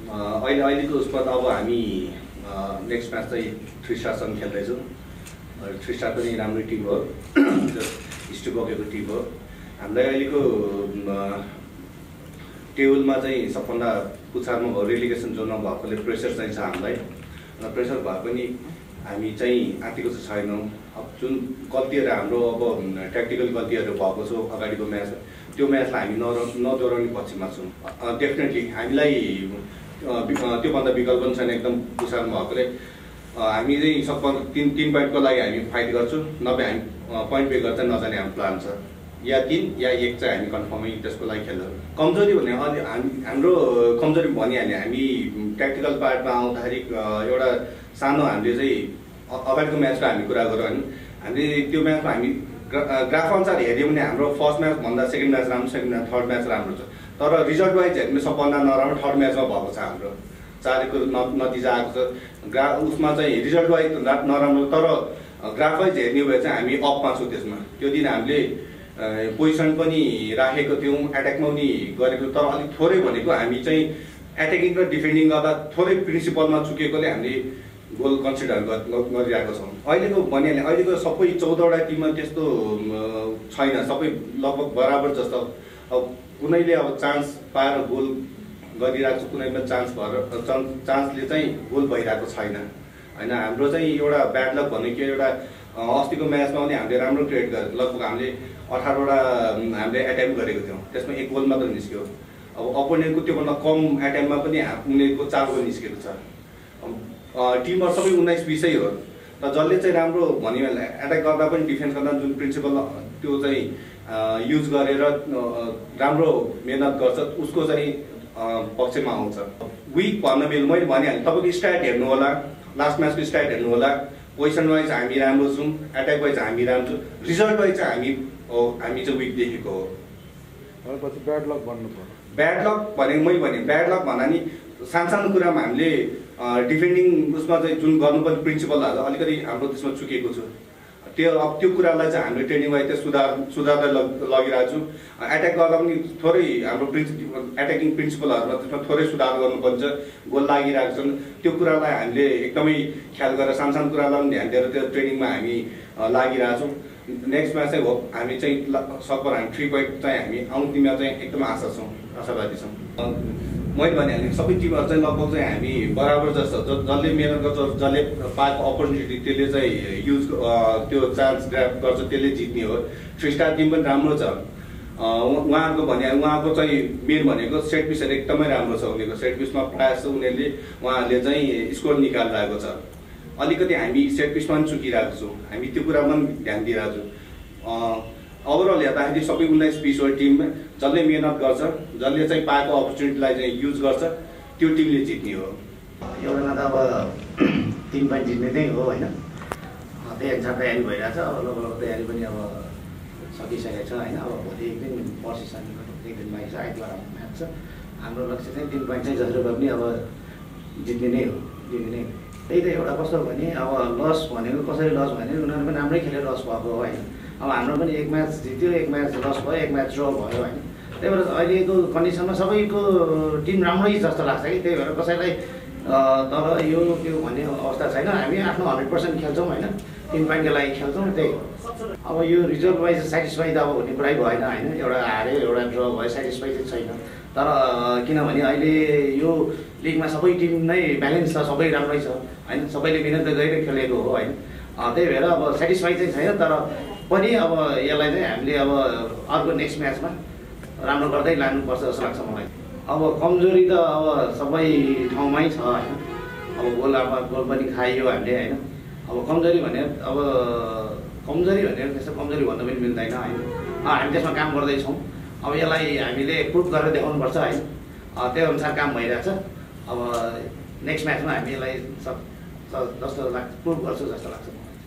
अहिलेको उसमा त अब हामी नेक्स्ट म्याच चाहिँ 3 स्टारसँग खेल्दैछौँ। 3 स्टार पनि राम्रो टिम हो, इस्ट बगेको टिम हो। हामीलाई अहिलेको टेबलमा चाहिँ सबभन्दा पुछारमा भयो, रेलिगेसन जोनमा भएकोले प्रेसर चाहिँ छ हामीलाई। प्रेसर भए पनि हामी चाहिँ आँटेको चाहिँ छैनौँ। अब जुन गल्तीहरू हाम्रो अब ट्याक्टिकल गल्तीहरू भएको छ अगाडिको म्याच, त्यो म्याचलाई हामी नदोहोऱ्याउने पक्षमा छौँ। डेफिनेटली हामीलाई त्योभन्दा विकल्प पनि छैन। एकदम पुछारमा भएकोले हामी चाहिँ सबभन्दा 3 पोइन्टको लागि हामी फाइट गर्छौँ, नभए हामी पोइन्ट पे गर्छ नजाने हाम्रो प्लान छ। या 3 या 1 चाहिँ हामी कन्फर्मै त्यसको लागि खेल्छौँ। कमजोरी भने हाम्रो कमजोरी भनिहाल्ने, हामी ट्याक्टिकल पार्टमा आउँदाखेरि एउटा सानो हामीले चाहिँ अगाडिको म्याचको हामी कुरा गऱ्यौँ भने हामीले त्यो म्याचमा हामी ग्राफ अनुसार हेऱ्यौँ भने हाम्रो फर्स्ट म्याच भन्दा सेकेन्ड म्याच राम्रो, सेकेन्ड म्याच थर्ड म्याच राम्रो छ। तर रिजल्ट वाइज हेर्ने सबभन्दा नराम्रो थर्ड म्याचमा भएको छ। हाम्रो 4-1को नतिजा आएको छ। उसमा चाहिँ रिजल्ट वाइज नराम्रो, तर ग्राफ वाइज हेर्ने भए चाहिँ हामी अपमा छौँ। त्यसमा त्यो दिन हामीले पोजिसन पनि राखेको थियौँ, एट्याकमा पनि गरेको, तर अलिक थोरै भनेको हामी चाहिँ एट्याकिङ र डिफेन्डिङ गर्दा थोरै प्रिन्सिपलमा चुकेकोले हामीले गोल कन्सिडर गरिरहेको छौँ। अहिलेको भनिहालेँ, अहिलेको सबै 14वटा टिममा त्यस्तो छैन, सबै लगभग बराबर जस्तो। अब कुनैले अब चान्स पाएर गोल गरिरहेको छ, कुनैमा चान्सले चाहिँ गोल भइरहेको छैन होइन। हाम्रो चाहिँ एउटा ब्याड लक भनेको एउटा अस्तिको म्याचमा पनि हामीले राम्रो क्रिएट गरेको, लगभग हामीले 18वटा हामीले एटेम्प गरेको थियौँ, त्यसमा 1 गोल मात्र निस्क्यो। अब अपोनेन्टको त्योभन्दा कम एटेम्पमा पनि उनीहरूको 4 गोल निस्केको छ। टिमहरू सबै 19-20 हो, तर जसले चाहिँ राम्रो भन्यो भने एट्याक गर्दा पनि डिफेन्स गर्दा जुन प्रिन्सिपल त्यो चाहिँ युज गरेर राम्रो मेहनत गर्छ उसको चाहिँ पक्षमा आउँछ। विक भन्न मिल्यो, मैले भनिहालेँ तपाईँको स्ट्याट हेर्नु होला, लास्ट म्याचको स्ट्याट हेर्नु होला। पोजिसन वाइज हामी राम्रो छौँ, एट्याक वाइज हामी राम्रो छौँ, रिजल्ट वाइज चाहिँ हामी चाहिँ विक देखेको हो। पछि ब्याड लक भन्नु पर्यो। ब्याड लक भनेको मैले भने ब्याड लक भन्दा नि सानो कुरामा हामीले डिफेन्डिङ उसमा चाहिँ जुन गर्नुपर्ने प्रिन्सिपलहरू अलिकति हाम्रो त्यसमा चुकेको छ। त्यो कुरालाई चाहिँ हामीले ट्रेनिङ वाइज चाहिँ सुधार्दै लगिरहेको छौँ। एट्याक गर्दा पनि थोरै हाम्रो एट्याकिङ प्रिन्सिपलहरूमा त्यसमा थोरै सुधार गर्नुपर्छ, गोल लागिरहेको छन्। त्यो कुरालाई हामीले एकदमै ख्याल गरेर सानो कुरालाई पनि ध्यान दिएर त्यो ट्रेनिङमा हामी लागिरहेछौँ। नेक्स्ट म्याच चाहिँ हो हामी चाहिँ सकभर हामी 3 पोइन्ट चाहिँ हामी आउँदिनमा चाहिँ एकदम आशावादी छौँ। मैले भनिहालेँ सबै टिमहरू चाहिँ लगभग चाहिँ हामी बराबर जस्तो, जसले मेहनत गर्छ, जसले पाएको अपर्च्युनिटी त्यसले चाहिँ युज त्यो चान्स ग्राब गर्छ, त्यसले जित्ने हो। 3 स्टार टिम पनि राम्रो छ। उहाँहरूको उहाँको चाहिँ मेन भनेको सेट पिसहरू एकदमै राम्रो छ। उनीहरूको सेट पिसमा प्रायः जस्तो उहाँहरूले चाहिँ स्कोर निकालिरहेको छ। अलिकति हामी सेट पिसमा पनि चुकिरहेको छौँ, हामी त्यो कुरामा पनि ध्यान दिइरहेको छौँ। ओभरअल हेर्दाखेरि सबै 19-20 टिममा जसले मेहनत गर्छ, जसले चाहिँ पाएको अपर्च्युनिटीलाई चाहिँ युज गर्छ, त्यो टिमले जित्ने हो। एउटामा त अब 3 पोइन्ट जित्ने नै हो होइन। त्यही अनुसार तयारी भइरहेछ। अब लगभग तयारी पनि अब सकिसकेको छ होइन। अब भोलि एक दिन पर्सि शनिबार एक दिन बाँकी छ, आइतबार म्याच छ। हाम्रो लक्ष्य चाहिँ 3 पोइन्ट चाहिँ जसरी भए पनि अब जित्ने नै हो। त्यही त एउटा कस्तो भने अब लस भनेको कसरी लस भने उनीहरू पनि राम्रै खेलेर लस भएको हो होइन। अब हाम्रो पनि 1 म्याच जित्यो, 1 म्याच लस भयो, 1 म्याच ड्र भयो होइन। त्यही भएर अहिलेको कन्डिसनमा सबैको टिम राम्रै जस्तो लाग्छ कि। त्यही भएर कसैलाई तर यो त्यो भन्ने अवस्था छैन। हामी आफ्नो 100% खेल्छौँ होइन, 3 पोइन्टको लागि खेल्छौँ। त्यही अब यो रिजल्ट वाइज सेटिस्फाई त अब हुने कुरै भएन होइन। एउटा हार्यो, एउटा ड्र भयो, सेटिस्फाई चाहिँ छैन। तर किनभने अहिले यो लिगमा सबै टिम नै ब्यालेन्स छ, सबै राम्रै छ होइन। सबैले मिहिनेत गरेर खेलेको हो होइन। त्यही भएर अब सेटिस्फाई चाहिँ छैन, तर पनि अब यसलाई चाहिँ हामीले अब अर्को नेक्स्ट म्याचमा राम्रो गर्दै लानुपर्छ जस्तो लाग्छ मलाई। अब कमजोरी त अब सबै ठाउँमै छ होइन। अब गोल पनि खाइयो हामीले होइन। अब कमजोरी भने त्यस्तो कमजोरी भन्नु पनि मिल्दैन होइन। हामी त्यसमा काम गर्दैछौँ। अब यसलाई हामीले प्रुभ गरेर देखाउनुपर्छ होइन। त्यो अनुसार काम भइरहेछ। अब नेक्स्ट म्याचमा हामी यसलाई जस्तो लाग्छ प्रुभ गर्छु जस्तो लाग्छ।